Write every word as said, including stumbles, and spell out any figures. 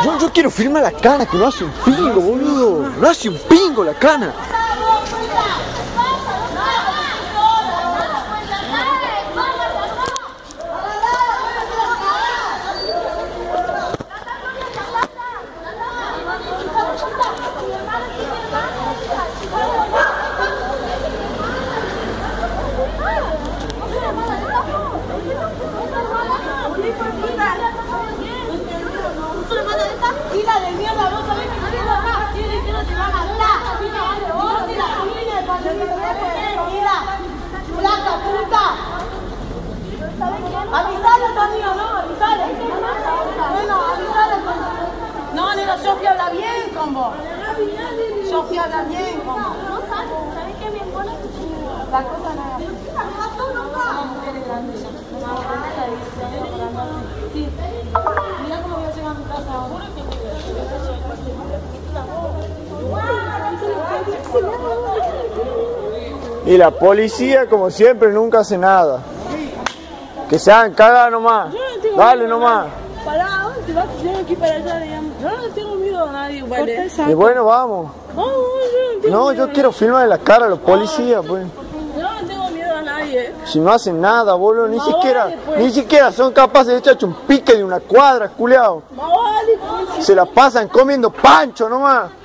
Yo, yo quiero filmar la cana, que no hace un pingo, boludo. No hace un pingo la cana. Hija de mierda, vos sabés que no acá, tiene que no te van a dar. Flaca, puta. Avisale también, ¿no? Avisale. Bueno, avisale. No, nena, Sofía habla bien con vos. Sofía habla bien con vos. No sabes, ¿sabés qué bien buena tu chica? La cosa nada. Una mujer grande ya. Sí. Mirá cómo voy a llegar a mi casa ahora. Y la policía, como siempre, nunca hace nada. Que se hagan cagar nomás. Dale nomás. Pará, ¿dónde te vas? Yo aquí para allá, digamos. Yo no tengo miedo a nadie, ¿vale? Y bueno, vamos. No, yo no tengo No, miedo. yo quiero filmar la cara a los policías, pues. Yo no tengo miedo a nadie. Si no hacen nada, boludo, ni No, siquiera, vale, pues. ni siquiera son capaces de echarse un pique de una cuadra, culiao. No vale, pues. Se la pasan comiendo pancho nomás.